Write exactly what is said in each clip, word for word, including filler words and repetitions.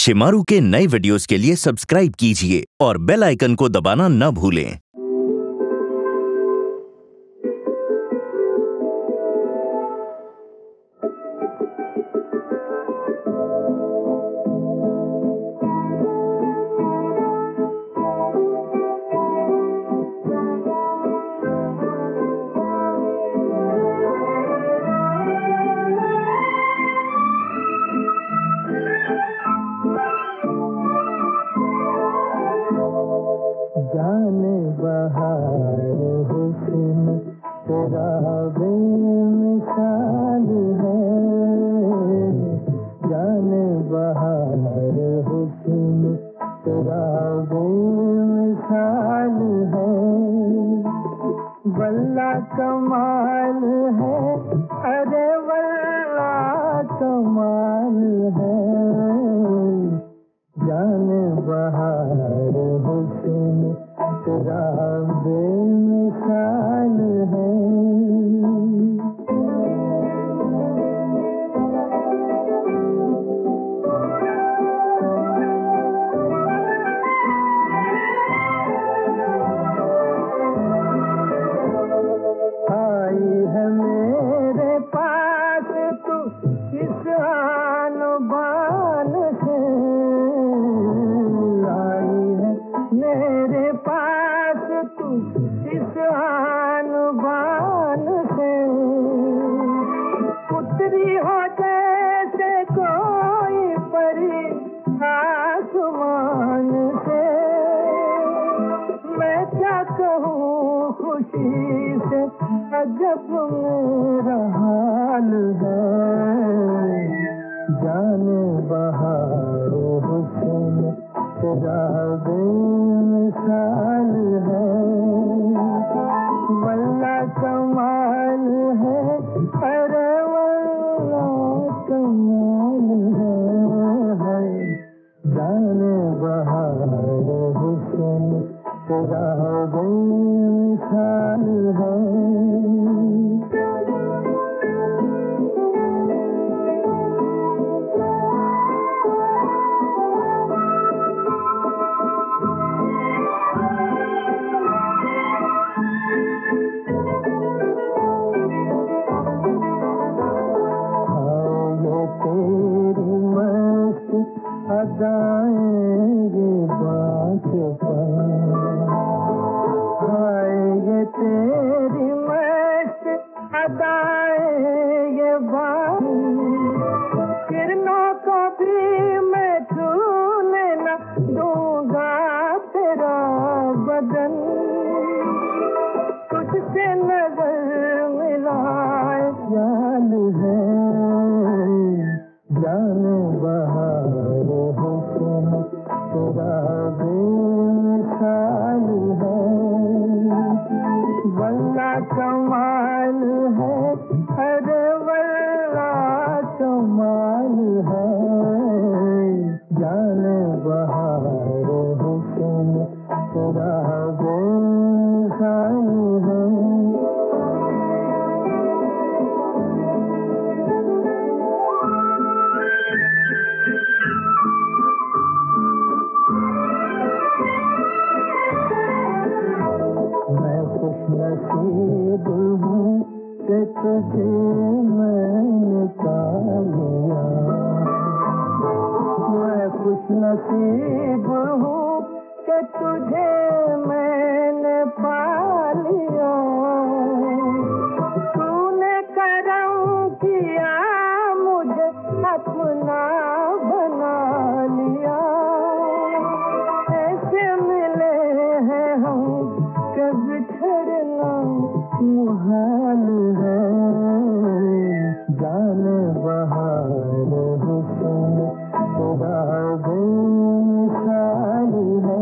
शिमारू के नए वीडियोस के लिए सब्सक्राइब कीजिए और बेल आइकन को दबाना न भूलें। जाने बहार हुस्न तेरा बेमिसाल है, जाने बहार हुस्न तेरा बेमिसाल है, वल्ला कमाल है, अरे वल्ला कमाल है, जाने बहार हुस्न तेरा बेमिसाल है। आई है मेरे पास तू इस आन बान से, आई है मेरे पास तू इस आन बान से, उतरी हो जैसे कोई परी आसमान से, मैं क्या कहूँ खुशी से अजब मेरा हाल है, जाने बहार हुस्न तेरा बेमिसाल है, वल्ला कमाल है, अरे वल्ला कमाल है, जाने बहार हुस्न तेरा बेमिसाल है। तेरी मस्त अदाएं ये बात आए, तेरी मस्त अदाएं ये बात, किरणों को भी मैं छूने न दूंगा तेरा बदन, तुझसे नजर मिलाए ख्याल है, जाने बहार हुस्न तेरा बेमिसाल है, वल्ला कमाल है, अरे वल्ला कमाल है, जाने बहार हुस्न तेरा बेमिसाल है। नसीब हूँ कि तुझे मैंने पा लिया, मैं खुश नसीब हूँ कि तुझे मैंने पा लिया, तूने करम किया मुझे अपना बना लिया, ऐसे मिले हैं हम के बिछड़ना मुहाल है, जाने बहार हुस्न तेरा बेमिसाल है,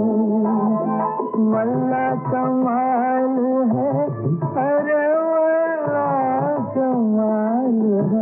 वल्ला कमाल है, अरे वल्ला कमाल है।